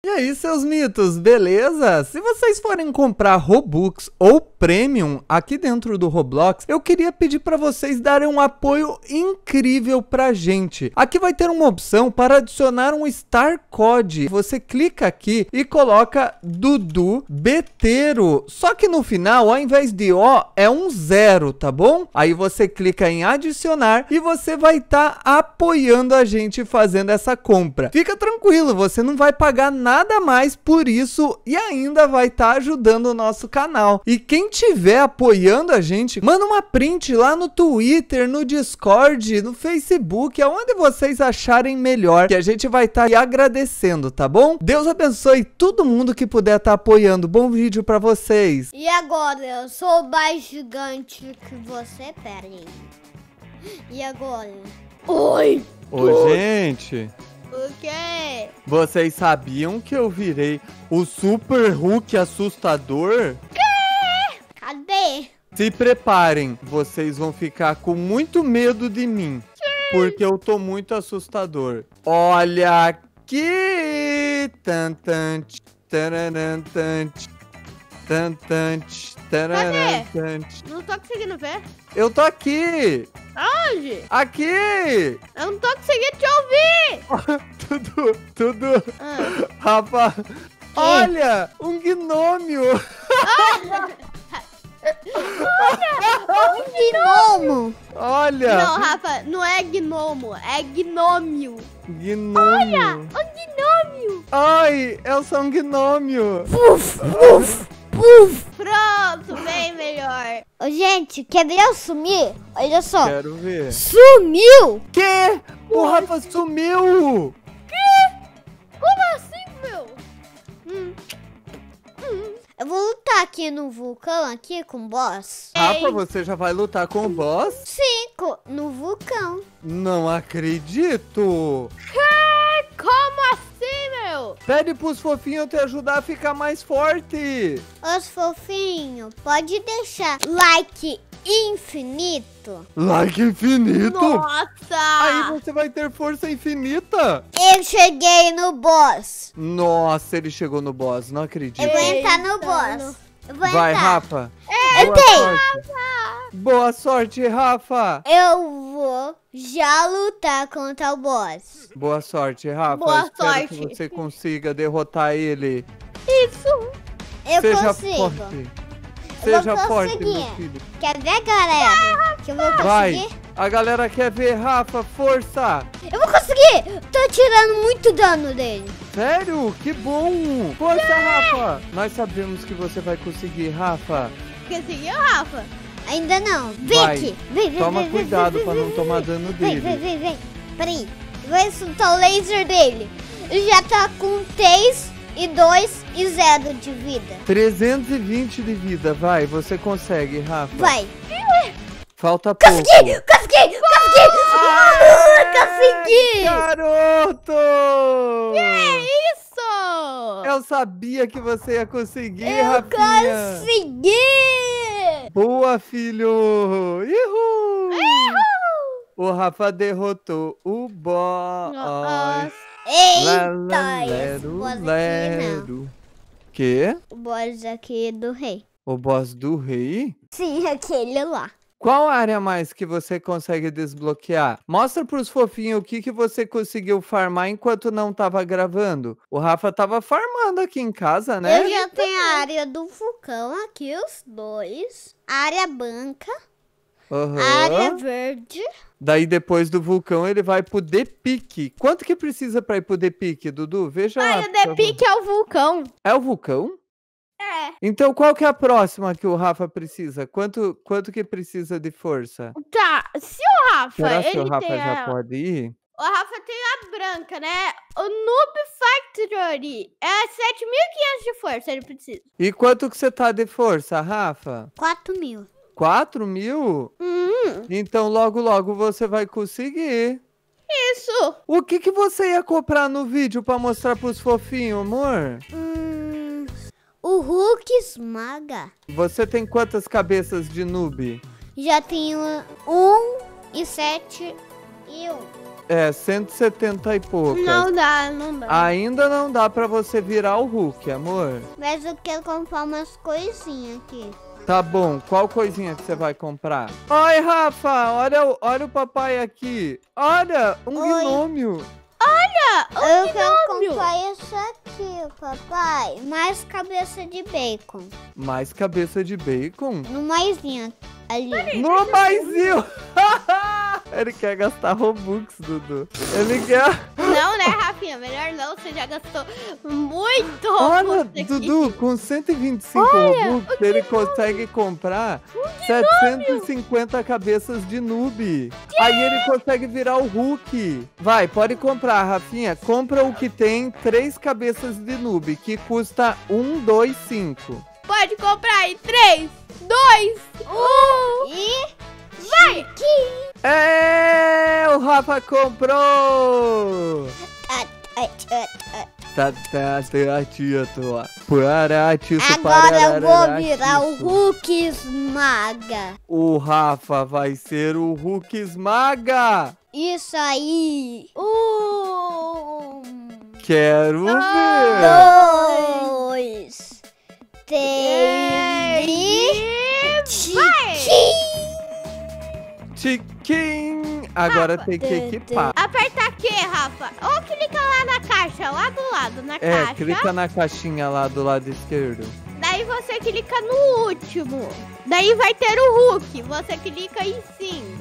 E aí, seus mitos, beleza? Se vocês forem comprar Robux ou Premium aqui dentro do Roblox, eu queria pedir para vocês darem um apoio incrível pra gente. Aqui vai ter uma opção para adicionar um Star Code. Você clica aqui e coloca Dudu Beteiro. Só que no final, ao invés de O, é um 0, tá bom? Aí você clica em adicionar e você vai estar apoiando a gente fazendo essa compra. Fica tranquilo, você não vai pagar nada mais por isso e ainda vai estar ajudando o nosso canal. E quem tiver apoiando a gente, manda uma print lá no Twitter, no Discord, no Facebook, aonde vocês acharem melhor, que a gente vai estar agradecendo, tá bom? Deus abençoe todo mundo que puder estar apoiando. Bom vídeo pra vocês. E agora, eu sou mais gigante que você, pera aí. E agora? Oi! Ô, gente... O quê? Vocês sabiam que eu virei o Super Hulk assustador? Cadê? Se preparem, vocês vão ficar com muito medo de mim, porque eu tô muito assustador. Olha aqui! Tantante, tararantante, tantante, tararantante. Não tô conseguindo ver. Eu tô aqui! Onde? Aqui! Eu não tô conseguindo te ouvir. Tudo. Rafa, olha, um gnômio. Um gnomo. Olha. Não, Rafa, não é gnomo, é gnômio. Gnômio. Olha, um gnômio. Ai, é só um gnômio. Puf, puf, puf. Pronto, bem melhor. Ô, gente, quer ver eu sumir? Olha só. Quero ver. Sumiu? Que? O Rafa sumiu. Como assim, meu? Eu vou lutar aqui no vulcão, aqui com o boss. Rafa, você já vai lutar com o boss? Sim, no vulcão. Não acredito. Como assim, meu? Pede pros fofinhos te ajudar a ficar mais forte. Os fofinhos, pode deixar like infinito. Like infinito. Nossa! Aí você vai ter força infinita. Eu cheguei no boss. Nossa, ele chegou no boss, não acredito. Eu vou entrar no boss. Eu vou Vai, entrar. Rafa. Eu Boa tenho. sorte. Boa sorte, Rafa. Eu vou já lutar contra o boss. Boa sorte, Rafa. Boa Espero sorte. que você consiga derrotar ele. Isso. Eu Seja consigo. forte. Eu vou Seja forte, conseguir. meu filho. Quer ver, galera? Que eu vou conseguir? Vai. A galera quer ver, Rafa. Força. Eu vou conseguir. Tô tirando muito dano dele. Sério? Que bom. Força, Rafa. Nós sabemos que você vai conseguir, Rafa. Conseguiu, Rafa? Ainda não. Vem Vai. aqui. Vem, Toma vem, cuidado vem, pra vem, não vem, tomar vem. dano Vem, dele. vem. Peraí. Vai soltar o laser dele. Ele já tá com 3 e 2 e 0 de vida. 320 de vida, vai. Você consegue, Rafa. Vai. Falta pouco. Consegui! Consegui! Consegui! Garoto! Isso! Eu sabia que você ia conseguir, Eu Rafinha. consegui! Boa, filho! Ihu! O Rafa derrotou o boss. Eita, esse boss aqui não. Lero. Que? O boss aqui do rei. O boss do rei? Sim, aquele lá. Qual área mais que você consegue desbloquear? Mostra pros fofinhos o que você conseguiu farmar enquanto não tava gravando. O Rafa tava farmando aqui em casa, né? Eu já tenho a área do vulcão aqui, os dois. A área branca, Aham. a área verde. Daí depois do vulcão ele vai pro The Peak. Quanto que precisa pra ir pro The Peak, Dudu? Veja lá. por favor. é o vulcão. É o vulcão? É. Então qual que é a próxima que o Rafa precisa? Quanto que precisa de força? Tá, se o Rafa, Será que o ele Rafa tem já pode ir? O Rafa tem a branca, né? O Noob Factory é 7.500 de força, ele precisa. E quanto que você tá de força, Rafa? 4.000. 4.000? Então logo logo você vai conseguir. Isso. O que você ia comprar no vídeo pra mostrar pros fofinhos, amor? O Hulk esmaga. Você tem quantas cabeças de noob? Já tenho 1 e 7 e 1. É, 170 e poucas. Não dá. Ainda não dá pra você virar o Hulk, amor. Mas eu quero comprar umas coisinhas aqui. Tá bom, qual coisinha que você vai comprar? Oi, Rafa, olha o papai aqui. Olha, um Oi. gnômio. Eu quero comprar isso aqui, papai. Mais cabeça de bacon. Mais cabeça de bacon? No maisinho ali. No maisinho! Ele quer gastar Robux, Dudu. Ele quer... Não, né, Rafinha? Melhor não, você já gastou muito Olha, Robux aqui. Dudu, com 125 Robux, ele consegue comprar 750 cabeças de noob. Aí ele consegue virar o Hulk. Vai, pode comprar, Rafinha. Compra o que tem 3 cabeças de noob, que custa 125. Pode comprar aí. 3, 2, 1. E Vai! É, o Rafa comprou! agora eu vou virar o Hulk Esmaga. O Rafa vai ser o Hulk Esmaga! Isso aí. Quero ver! 2, 3 e... Tiquim! Agora tem que equipar. Aperta aqui, Rafa. Ou clica lá na caixa, lá do lado, na É, caixa. clica na caixinha lá do lado esquerdo. Daí você clica no último. Daí vai ter o Hulk. Você clica em sim.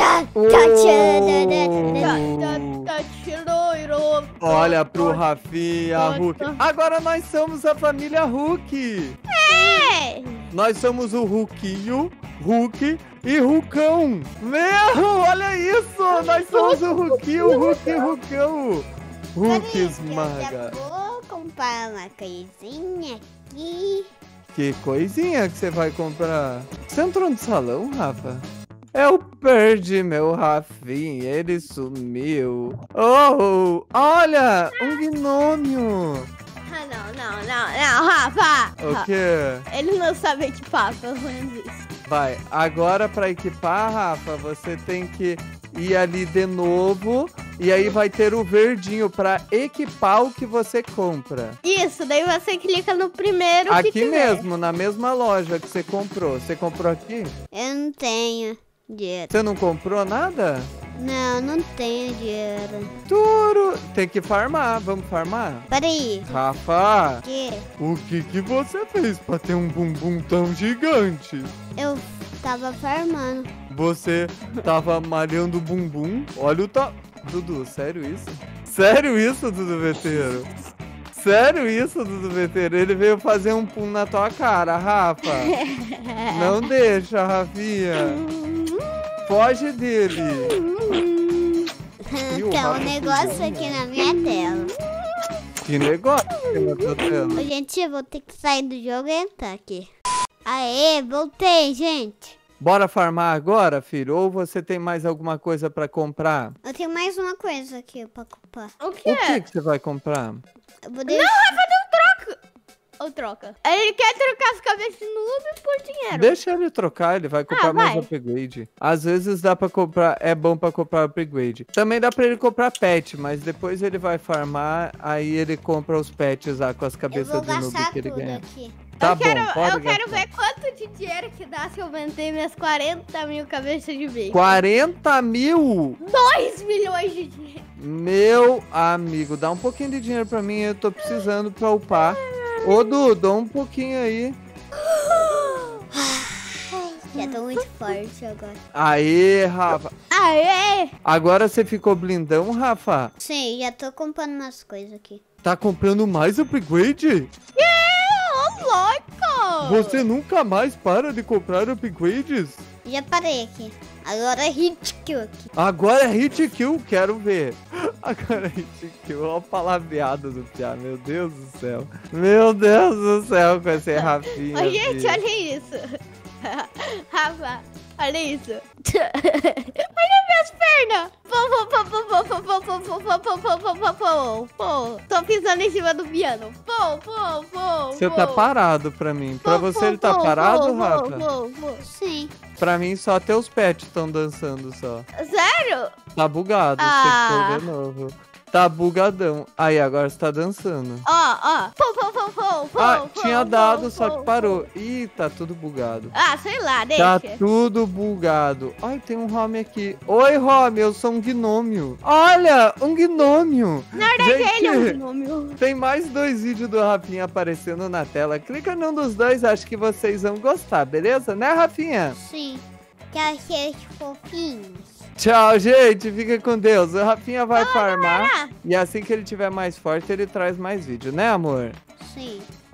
Olha pro Rafinha, Hulk. Agora nós somos a família Hulk. É! Nós somos o Hulkinho, Hulk e Hulkão. Meu, olha isso. Nós somos o Hulkinho, Hulk e Hulkão. Hulk Esmaga. Eu vou comprar uma coisinha aqui. Que coisinha que você vai comprar? Você entrou no salão, Rafa? Eu perdi meu Rafinha, ele sumiu. Oh, olha, um gnômio. Não, Rafa. O quê? Ele não sabe equipar, pelo menos isso. Vai, agora pra equipar, Rafa, você tem que ir ali de novo. E aí vai ter o verdinho pra equipar o que você compra. Isso, daí você clica no primeiro que Aqui tiver. mesmo, na mesma loja que você comprou. Você comprou aqui? Eu não tenho dinheiro. Você não comprou nada? Não, não tenho dinheiro. Turo! Tem que farmar, vamos farmar? Peraí. Rafa, O quê? o que você fez pra ter um bumbum tão gigante? Eu tava farmando. Você tava malhando o bumbum? Olha o Dudu, sério isso? Sério isso, Dudu Veteiro? Sério isso, Dudu Veteiro? Ele veio fazer um pum na tua cara, Rafa. Não deixa, Rafinha. Foge dele. Ih, o Tem um Rafa negócio fugiu. aqui na minha tela. Que negócio que na tua tela? Ô, gente, eu vou ter que sair do jogo e entrar aqui. Aê, voltei, gente. Bora farmar agora, filho? Ou você tem mais alguma coisa pra comprar? Eu tenho mais uma coisa aqui pra comprar. O que O que você vai comprar? Eu vou deixar... Ou troca. Ele quer trocar as cabeças no Uber por dinheiro. Deixa ele trocar, ele vai comprar mais vai. upgrade. Às vezes dá pra comprar, é bom pra comprar upgrade. Também dá pra ele comprar pet, mas depois ele vai farmar, aí ele compra os pets lá com as Eu cabeças vou do noob gastar que ele tudo ganha. aqui. Tá eu bom, quero, pode eu quero gastar. ver quanto de dinheiro que dá se eu vender minhas 40 mil cabeças de bacon. 40 mil? 2 milhões de dinheiro. Meu amigo, dá um pouquinho de dinheiro pra mim, eu tô precisando pra upar. Ô, Du, dá um pouquinho aí. Já tô muito forte agora. Aê, Rafa. Aê! Agora você ficou blindão, Rafa? Sim, já tô comprando umas coisas aqui. Tá comprando mais upgrade? Ô, louco! Você nunca mais para de comprar upgrades? Já parei aqui. Agora é hit kill aqui. Agora é hit kill, quero ver. Agora é hit kill, olha o palavreado do Piá, meu Deus do céu. Meu Deus do céu com esse Rafinha. Ô, gente, filho. olha isso. Rafa, olha isso. Olha minhas minhas pernas. Tô pisando em cima do piano. Você tá parado pra mim. Pra você ele tá parado, Rafa? Sim. Pra mim só teus pets estão dançando só. Sério? Tá bugado, tem que pôr de novo. Tá bugadão. Aí, agora você tá dançando. Ó. Tinha dado, só que parou. Ih, tá tudo bugado. Sei lá, deixa. Tá tudo bugado. Ai, tem um Home aqui. Oi, Home, eu sou um gnômio. Olha, um gnômio. Na verdade, ele é um gnômio. Tem mais 2 vídeos do Rafinha aparecendo na tela. Clica num dos dois, acho que vocês vão gostar, beleza? Né, Rafinha? Sim. Que achei fofinhos. Tchau, gente. Fica com Deus. O Rafinha vai farmar. E assim que ele tiver mais forte, ele traz mais vídeo, né, amor? Sim.